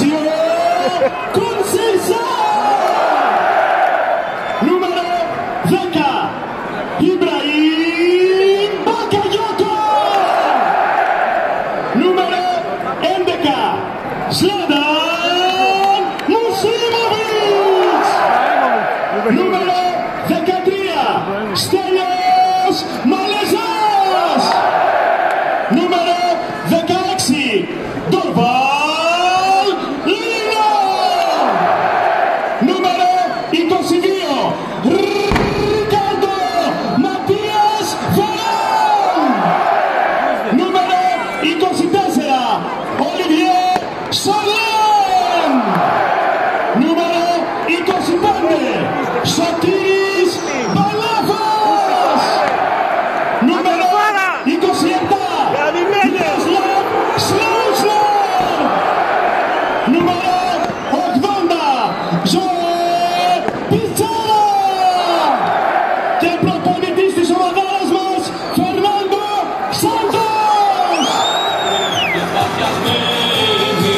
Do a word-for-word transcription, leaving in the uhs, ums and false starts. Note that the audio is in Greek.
Lazio Conceição. Numero δέκα Ibrahim Bakayoko. Numero έντεκα Zlatan Musimovic. Numero δεκατρία Stelios Malezas. Numero δεκαέξι Dorval Lino. Numero είκοσι δύο Ricardo Matias Varane. Numero είκοσι τέσσερα Olivier Solén. Numero είκοσι πέντε Sotiris Balafas. Numero είκοσι επτά Miroslav Slaughter. Numero